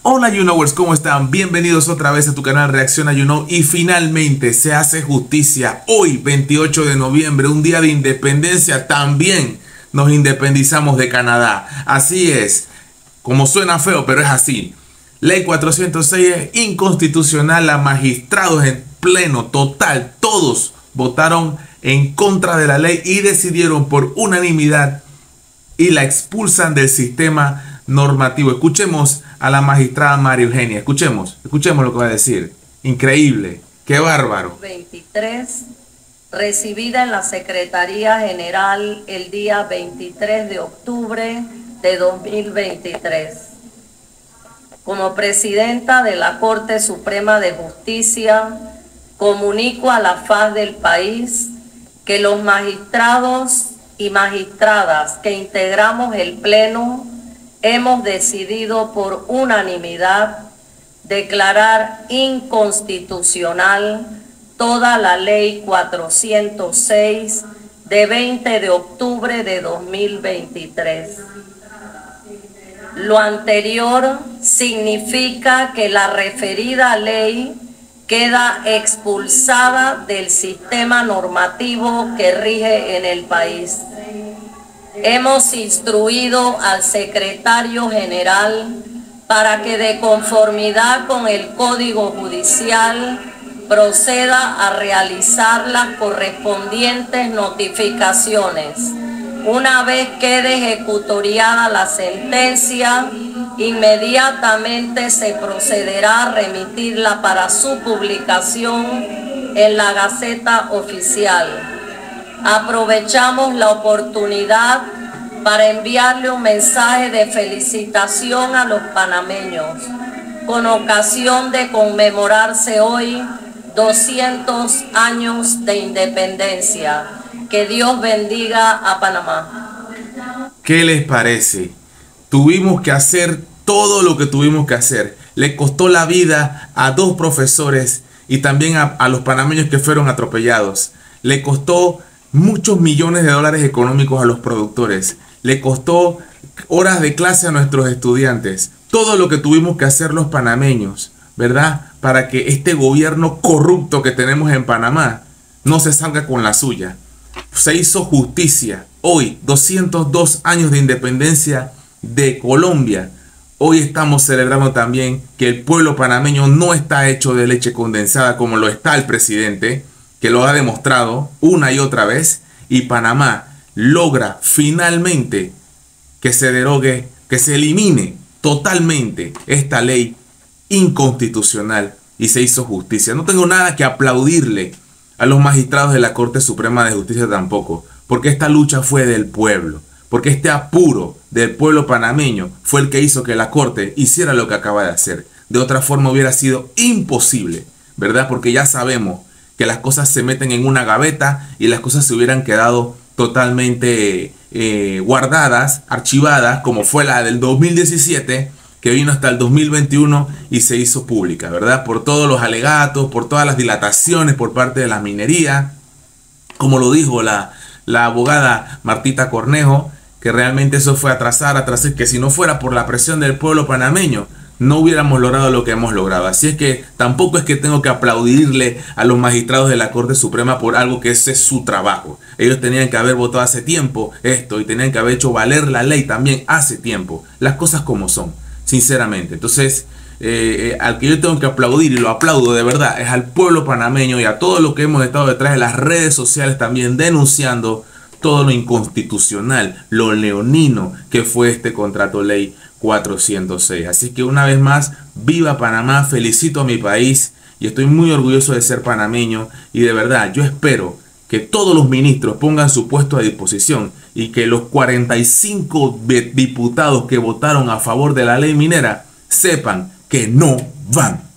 Hola YouKnowers, ¿cómo están? Bienvenidos otra vez a tu canal Reacciona YouKnow. Y finalmente se hace justicia. Hoy, 28 de noviembre, un día de independencia, también nos independizamos de Canadá. Así es, como suena feo, pero es así. Ley 406 es inconstitucional. Los magistrados en pleno, total, todos votaron en contra de la ley y decidieron por unanimidad y la expulsan del sistema normativo. Escuchemos a la magistrada María Eugenia. Escuchemos lo que va a decir. Increíble, qué bárbaro. 23, recibida en la Secretaría General el día 23 de octubre de 2023. Como presidenta de la Corte Suprema de Justicia, comunico a la faz del país que los magistrados y magistradas que integramos el Pleno hemos decidido por unanimidad declarar inconstitucional toda la Ley 406 de 20 de octubre de 2023. Lo anterior significa que la referida ley queda expulsada del sistema normativo que rige en el país. Hemos instruido al secretario general para que de conformidad con el Código Judicial proceda a realizar las correspondientes notificaciones. Una vez quede ejecutoriada la sentencia, inmediatamente se procederá a remitirla para su publicación en la Gaceta Oficial. Aprovechamos la oportunidad para enviarle un mensaje de felicitación a los panameños con ocasión de conmemorarse hoy 200 años de independencia. Que Dios bendiga a Panamá. ¿Qué les parece? Tuvimos que hacer todo lo que tuvimos que hacer. Le costó la vida a 2 profesores y también a los panameños que fueron atropellados. Le costó muchos millones de dólares económicos a los productores. Le costó horas de clase a nuestros estudiantes. Todo lo que tuvimos que hacer los panameños, ¿verdad? Para que este gobierno corrupto que tenemos en Panamá no se salga con la suya. Se hizo justicia. Hoy, 202 años de independencia de Colombia. Hoy estamos celebrando también que el pueblo panameño no está hecho de leche condensada como lo está el presidente, que lo ha demostrado una y otra vez, y Panamá logra finalmente que se derogue, que se elimine totalmente esta ley inconstitucional y se hizo justicia. No tengo nada que aplaudirle a los magistrados de la Corte Suprema de Justicia tampoco, porque esta lucha fue del pueblo, porque este apuro del pueblo panameño fue el que hizo que la Corte hiciera lo que acaba de hacer. De otra forma hubiera sido imposible, ¿verdad? Porque ya sabemos que las cosas se meten en una gaveta y las cosas se hubieran quedado totalmente guardadas, archivadas, como fue la del 2017, que vino hasta el 2021 y se hizo pública, ¿verdad? Por todos los alegatos, por todas las dilataciones por parte de la minería, como lo dijo la abogada Martita Cornejo, que realmente eso fue atrasar, que si no fuera por la presión del pueblo panameño, no hubiéramos logrado lo que hemos logrado. Así es que tampoco es que tengo que aplaudirle a los magistrados de la Corte Suprema por algo que ese es su trabajo. Ellos tenían que haber votado hace tiempo esto y tenían que haber hecho valer la ley también hace tiempo. Las cosas como son, sinceramente. Entonces, al que yo tengo que aplaudir, y lo aplaudo de verdad, es al pueblo panameño y a todos los que hemos estado detrás de las redes sociales también denunciando todo lo inconstitucional, lo leonino que fue este contrato ley 406. Así que una vez más, viva Panamá, felicito a mi país y estoy muy orgulloso de ser panameño y de verdad yo espero que todos los ministros pongan su puesto a disposición y que los 45 diputados que votaron a favor de la ley minera sepan que no van